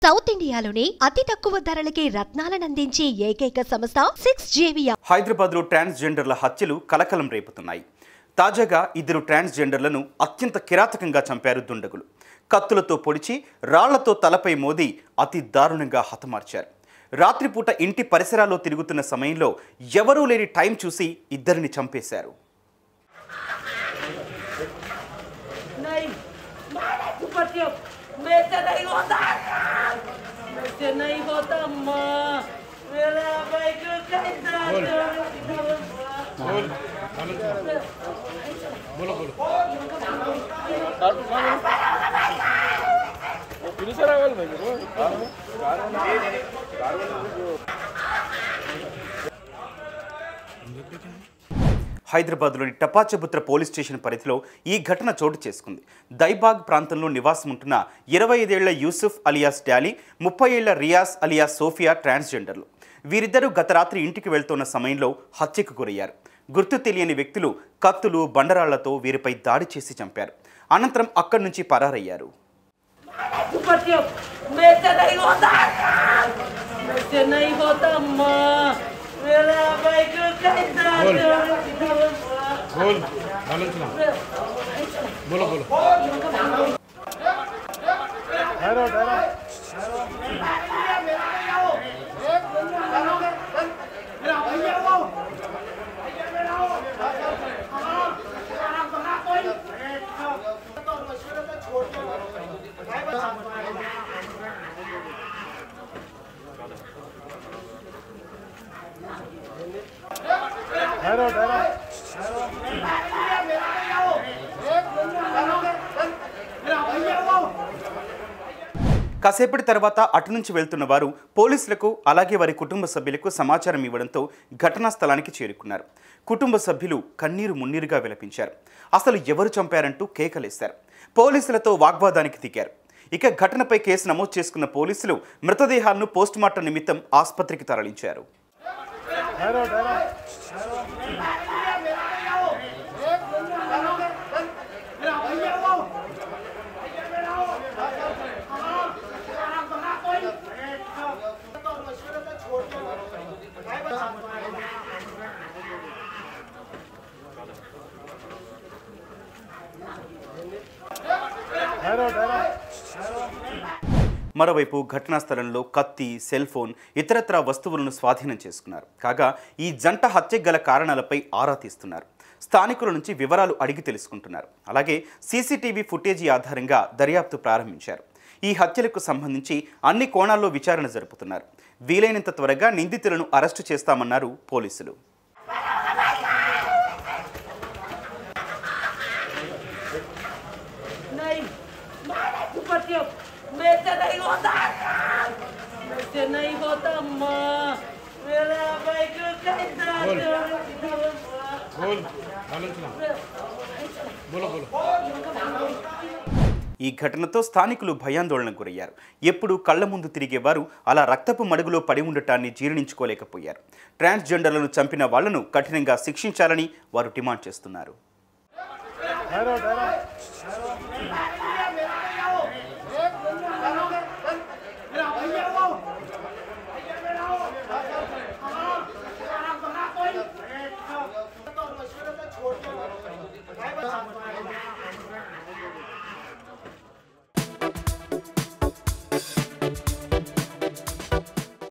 South ఇండియాలోనే అతి తక్కువ ధరలకే రత్నాలను అందించే ఏకైక సంస్థ 6JVR. హైదరాబాద్లో ట్రాన్స్జెండర్ల హత్యలు కలకలం రేపుతున్నాయి. తాజాగా ఇద్దరు ట్రాన్స్జెండర్లను అత్యంత కిరాతకంగా చంపారు దుండగులు. కత్తులతో పొడిచి రాళ్లతో తలపై మోది అతి దారుణంగా హతమార్చారు. రాత్రిపూట ఇంటి పరిసరాల్లో తిరుగుతున్న సమయంలో ఎవరూ లేని టైం చూసి ఇద్దరిని చంపేశారు. హైదరాబాద్లోని టపాచబుత్ర పోలీస్ స్టేషన్ పరిధిలో ఈ ఘటన చోటు చేసుకుంది. దైబాగ్ ప్రాంతంలో నివాసం ఉంటున్న 25 ఏళ్ల యూసుఫ్ అలియాస్ డాలీ, 30 ఏళ్ల రియాజ్ అలియాస్ సోఫియా ట్రాన్స్జెండర్లు. వీరిద్దరూ గత రాత్రి ఇంటికి వెళ్తున్న సమయంలో హత్యకు గురయ్యారు. గుర్తు తెలియని వ్యక్తులు కత్తులు, బండరాళ్లతో వీరిపై దాడి చేసి చంపారు. అనంతరం అక్కడి నుంచి పరారయ్యారు. కాసేపటి తర్వాత అటు నుంచి వెళ్తున్న వారు పోలీసులకు అలాగే వారి కుటుంబ సభ్యులకు సమాచారం ఇవ్వడంతో ఘటనా స్థలానికి చేరుకున్నారు. కుటుంబ సభ్యులు కన్నీరు మున్నీరుగా విలపించారు. అసలు ఎవరు చంపారంటూ కేకలేశారు. పోలీసులతో వాగ్వాదానికి దిగారు. ఇక ఘటనపై కేసు నమోదు చేసుకున్న పోలీసులు మృతదేహాలను పోస్టుమార్టం నిమిత్తం ఆసుపత్రికి తరలించారు. మరోవైపు ఘటనా స్థలంలో కత్తి, సెల్ ఫోన్, ఇతరత్రా వస్తువులను స్వాధీనం చేసుకున్నారు. కాగా ఈ జంట హత్యకు గల కారణాలపై ఆరా తీస్తున్నారు. స్థానికుల నుంచి వివరాలు అడిగి తెలుసుకుంటున్నారు. అలాగే సీసీటీవీ ఫుటేజీ ఆధారంగా దర్యాప్తు ప్రారంభించారు. ఈ హత్యలకు సంబంధించి అన్ని కోణాల్లో విచారణ జరుపుతున్నారు. వీలైనంత త్వరగా నిందితులను అరెస్టు చేస్తామన్నారు పోలీసులు. ఈ ఘటనతో స్థానికులు భయాందోళనకు గురయ్యారు. ఎప్పుడు కళ్ల ముందు తిరిగేవారు అలా రక్తపు మడుగులో పడి ఉండటాన్ని జీర్ణించుకోలేకపోయారు. ట్రాన్స్జెండర్లను చంపిన వాళ్లను కఠినంగా శిక్షించాలని వారు డిమాండ్ చేస్తున్నారు.